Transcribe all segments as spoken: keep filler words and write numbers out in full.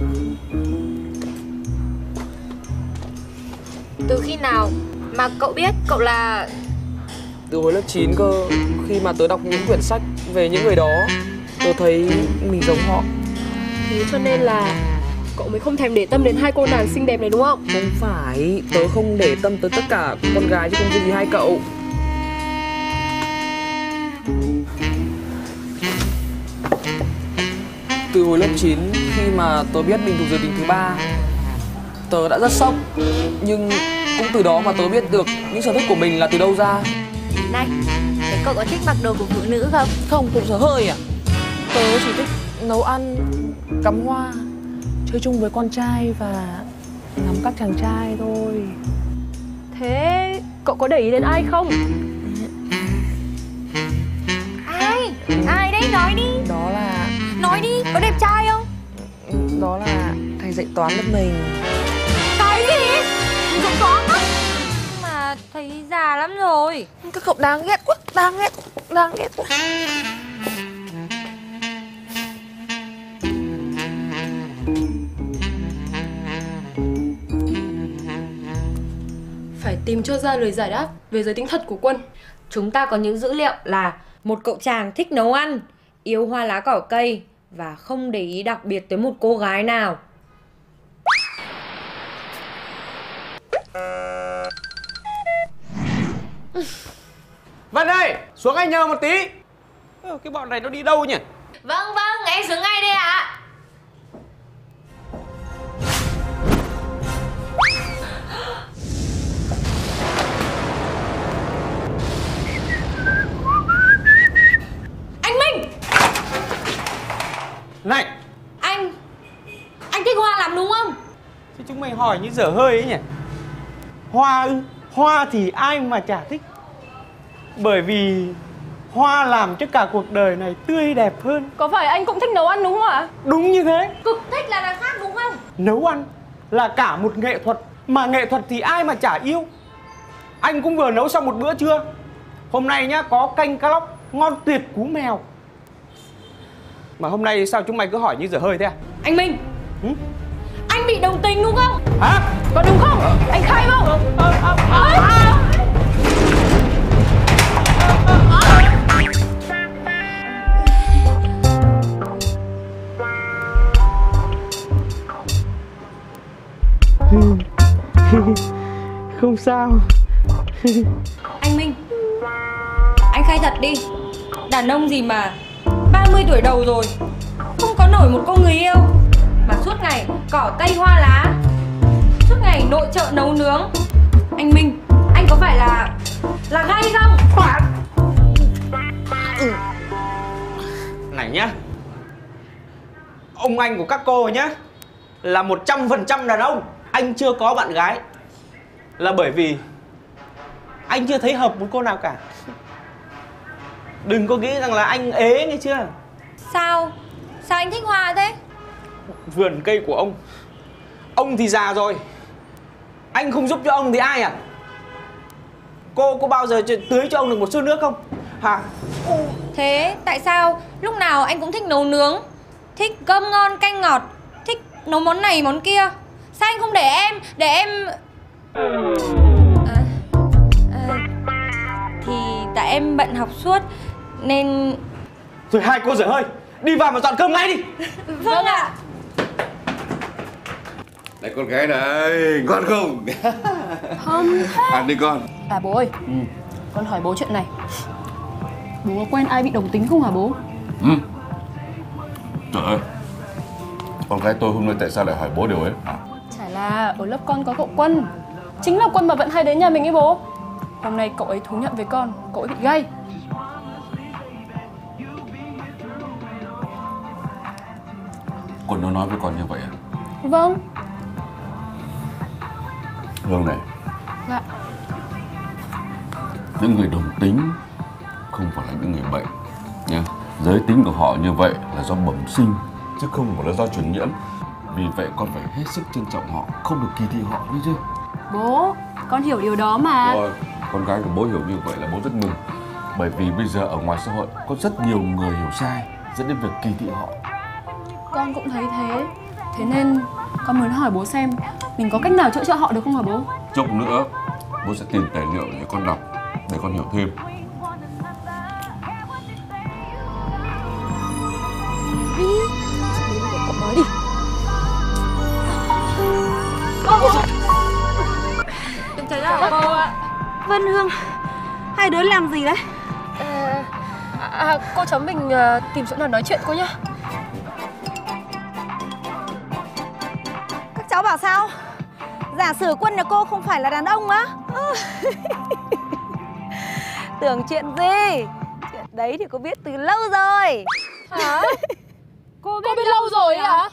Từ khi nào mà cậu biết cậu là... Từ hồi lớp chín cơ, khi mà tớ đọc những quyển sách về những người đó, tớ thấy mình giống họ. Thế cho nên là cậu mới không thèm để tâm đến hai cô nàng xinh đẹp này đúng không? Không phải, tớ không để tâm tới tất cả con gái chứ không riêng gì hai cậu. Từ hồi lớp chín, khi mà tớ biết mình thuộc giới tính thứ ba, tớ đã rất sốc. Nhưng cũng từ đó mà tớ biết được những sở thích của mình là từ đâu ra. Này, thế cậu có thích mặc đồ của phụ nữ không? Không, cũng sở hơi à? Tớ chỉ thích nấu ăn, cắm hoa, chơi chung với con trai và ngắm các chàng trai thôi. Thế cậu có để ý đến ai không? Ai? Ai đấy? Nói đi. Đó là... Nói đi, có đẹp trai không? Đó là thầy dạy toán lớp mình. Cái gì? Dạy toán á? Mà thấy già lắm rồi. Các cậu đáng ghét quá, đáng ghét, đáng ghét quá. Phải tìm cho ra lời giải đáp về giới tính thật của Quân. Chúng ta có những dữ liệu là một cậu chàng thích nấu ăn, yêu hoa lá cỏ cây và không để ý đặc biệt tới một cô gái nào. Vân ơi, xuống anh nhờ một tí. Cái bọn này nó đi đâu nhỉ? Vâng vâng, em xuống ngay đây ạ. Anh Minh! Này! Anh! Anh thích hoa lắm đúng không? Chứ chúng mày hỏi như dở hơi ấy nhỉ? Hoa ư? Hoa thì ai mà chả thích. Bởi vì hoa làm cho cả cuộc đời này tươi đẹp hơn. Có phải anh cũng thích nấu ăn đúng không ạ? Đúng như thế. Cực thích là đằng khác đúng không? Nấu ăn là cả một nghệ thuật. Mà nghệ thuật thì ai mà chả yêu. Anh cũng vừa nấu xong một bữa trưa. Hôm nay nhá, có canh cá lóc ngon tuyệt cú mèo. Mà hôm nay sao chúng mày cứ hỏi như dở hơi thế à? Anh Minh! Ừ? Anh bị đồng tình đúng không? Hả? Có đúng không? À, anh khai không? À, à, à, à, à. Không sao. Anh Minh, anh khai thật đi. Đàn ông gì mà ba mươi tuổi đầu rồi không có nổi một cô người yêu, mà suốt ngày cỏ cây hoa lá, suốt ngày nội trợ nấu nướng. Anh Minh, anh có phải là là gay không? Khoan. Này nhá, ông anh của các cô nhá là một trăm phần trăm đàn ông. Anh chưa có bạn gái là bởi vì anh chưa thấy hợp một cô nào cả. Đừng có nghĩ rằng là anh ế nghe chưa. Sao? Sao anh thích hoa thế? Vườn cây của ông, ông thì già rồi, anh không giúp cho ông thì ai à? Cô có bao giờ tưới cho ông được một xô nước không? Hả? Thế tại sao lúc nào anh cũng thích nấu nướng, thích cơm ngon canh ngọt, thích nấu món này món kia? Sao anh không để em, để em... À, à, thì tại em bận học suốt nên... Rồi hai cô dở hơi, đi vào mà dọn cơm ngay đi. Vâng ạ. Này con gái này, ngon không? Không. Ăn đi con. À bố ơi, ừ. Con hỏi bố chuyện này. Bố có quen ai bị đồng tính không hả bố? Ừ. Trời ơi, con gái tôi hôm nay tại sao lại hỏi bố điều ấy hả? Chả là ở lớp con có cậu Quân. Chính là Quân mà vẫn hay đến nhà mình ấy bố. Hôm nay cậu ấy thú nhận với con, cậu ấy bị gay. Quân nó nói với con như vậy à? Vâng. Hương này. Dạ. Những người đồng tính không phải là những người bệnh nha. Giới tính của họ như vậy là do bẩm sinh chứ không phải là do truyền nhiễm. Vì vậy con phải hết sức trân trọng họ, không được kỳ thị họ, biết chưa? Bố, con hiểu điều đó mà. Rồi, con gái của bố hiểu như vậy là bố rất mừng. Bởi vì bây giờ ở ngoài xã hội có rất nhiều người hiểu sai dẫn đến việc kỳ thị họ. Con cũng thấy thế. Thế nên con muốn hỏi bố xem mình có cách nào chữa cho họ được không hả bố? Chốc nữa bố sẽ tìm tài liệu để con đọc, để con hiểu thêm. Cậu nói đi. Đừng chạy ra cô ạ. Vân Hương, hai đứa làm gì đấy? À, à, cô cháu mình à, tìm chỗ nào nói chuyện cô nhá. Các cháu bảo sao? Giả sử Quân nhà cô không phải là đàn ông á? Tưởng chuyện gì? Chuyện đấy thì cô biết từ lâu rồi. Hả? Cô biết, cô biết lâu rồi hả?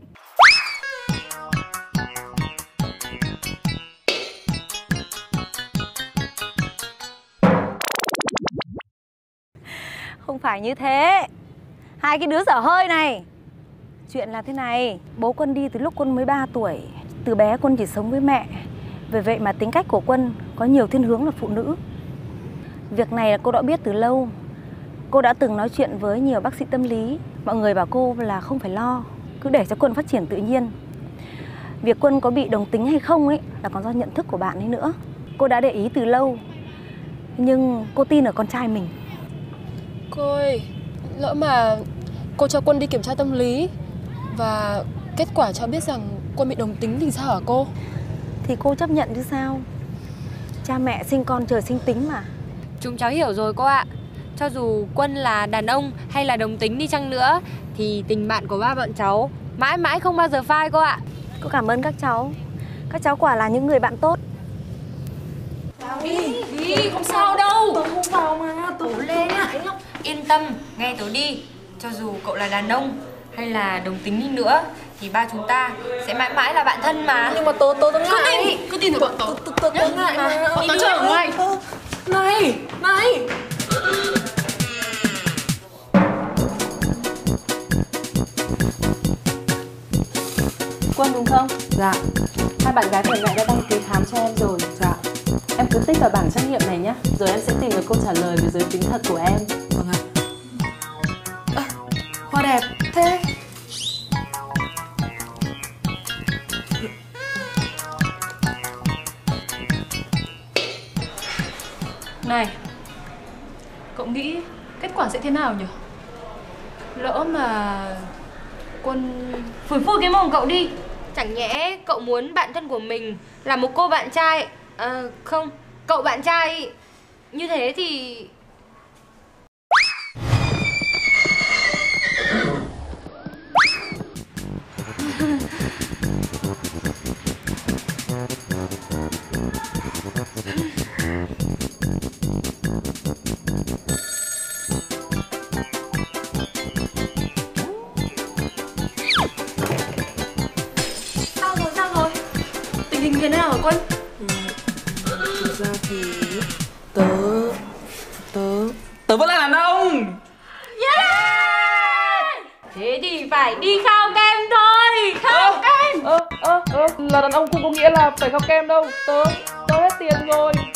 Không phải như thế. Hai cái đứa dở hơi này. Chuyện là thế này, bố Quân đi từ lúc Quân mới ba tuổi. Từ bé Quân chỉ sống với mẹ. Vì vậy mà tính cách của Quân có nhiều thiên hướng là phụ nữ. Việc này là cô đã biết từ lâu. Cô đã từng nói chuyện với nhiều bác sĩ tâm lý. Mọi người bảo cô là không phải lo, cứ để cho Quân phát triển tự nhiên. Việc Quân có bị đồng tính hay không ấy là còn do nhận thức của bạn ấy nữa. Cô đã để ý từ lâu. Nhưng cô tin ở con trai mình. Cô ơi, lỡ mà cô cho Quân đi kiểm tra tâm lý và kết quả cho biết rằng Quân bị đồng tính thì sao hả cô? Thì cô chấp nhận chứ sao. Cha mẹ sinh con trời sinh tính mà. Chúng cháu hiểu rồi cô ạ. Cho dù Quân là đàn ông hay là đồng tính đi chăng nữa thì tình bạn của ba bọn cháu mãi mãi không bao giờ phai cô ạ. Cô cảm ơn các cháu. Các cháu quả là những người bạn tốt. Đi, đi, không sao đâu. Tớ không vào mà, tớ lên lại lắm. Yên tâm, nghe tớ đi. Cho dù cậu là đàn ông hay là đồng tính đi nữa thì ba chúng ta sẽ mãi mãi là bạn thân mà. Nhưng mà tớ, tớ, tớ ngại. Cứ tin vào bọn tớ. Tớ, tớ, tớ ngại mà. Bọn tớ chờ ở ngoài. Này, này. Quân đúng không? Dạ. Hai bạn gái của mẹ đã đăng ký khám cho em rồi. Dạ. Em cứ tích vào bảng trắc nghiệm này nhé. Rồi em sẽ tìm được câu trả lời về giới tính thật của em. Vâng ạ. À, hoa đẹp thế. Này, cậu nghĩ kết quả sẽ thế nào nhỉ? Lỡ mà Quân... Phủi phui cái mồm cậu đi. Chẳng nhẽ cậu muốn bạn thân của mình là một cô bạn trai à, không, cậu bạn trai như thế thì... Sao rồi, sao rồi? Tình hình thế nào hả Quân? Thực ra thì tớ tớ tớ vẫn là đàn ông. Yeah! Thế thì phải đi khao kem thôi. Khao kem. Ơ, ơ, ơ, là đàn ông không có nghĩa là phải khao kem đâu. Tớ, tớ hết tiền rồi.